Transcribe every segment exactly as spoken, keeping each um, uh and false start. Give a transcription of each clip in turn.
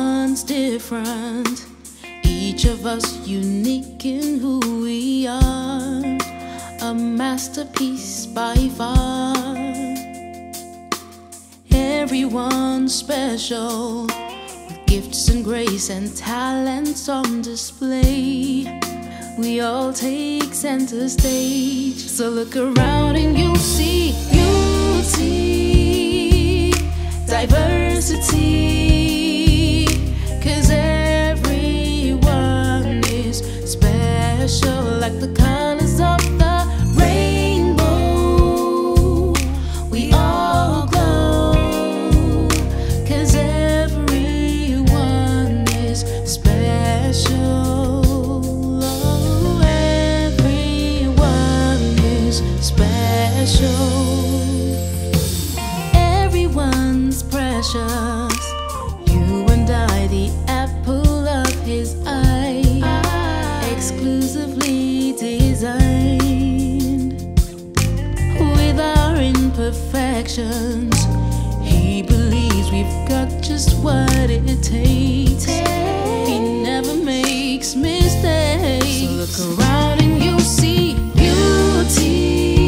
Everyone's different, each of us unique in who we are, a masterpiece by far. Everyone's special, with gifts and grace and talents on display. We all take center stage, so look around and you'll see beauty, diversity, 'cause everyone is special, like the colors of the rainbow. We all glow, 'cause everyone is special. Oh, everyone is special. Everyone's precious, you and I, the apple of his eye, exclusively designed. With our imperfections, he believes we've got just what it takes. He never makes mistakes. So look around and you'll see beauty,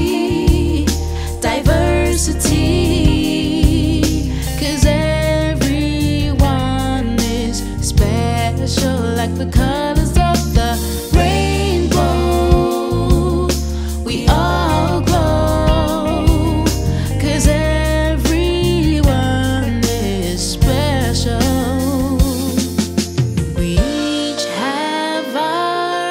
diversity, 'cause everyone is special, like the colors of the rainbow. We all glow, 'cause everyone is special. We each have our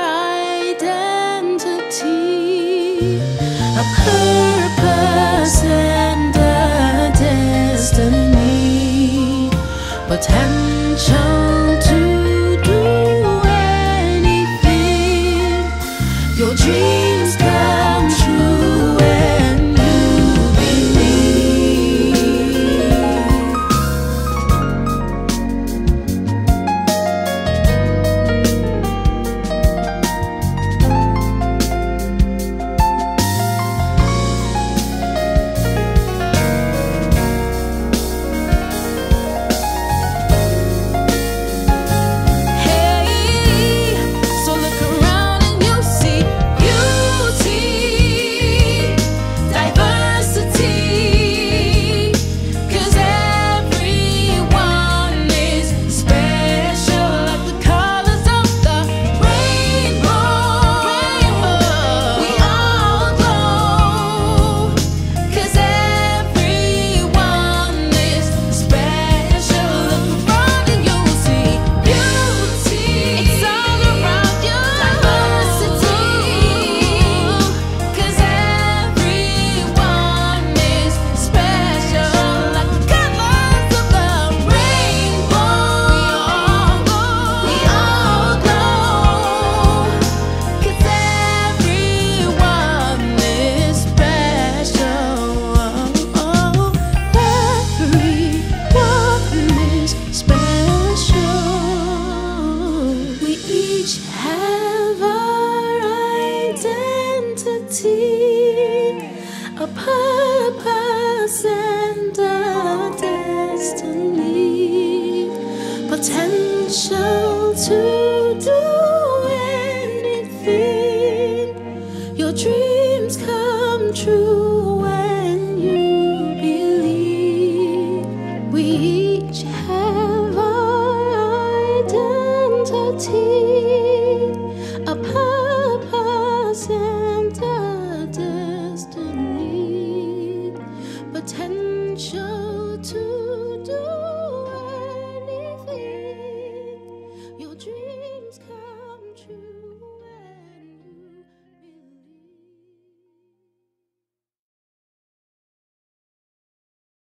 identity, a purpose and a destiny, potential to do anything. Your dreams come true when you believe. A purpose and a destiny, potential to do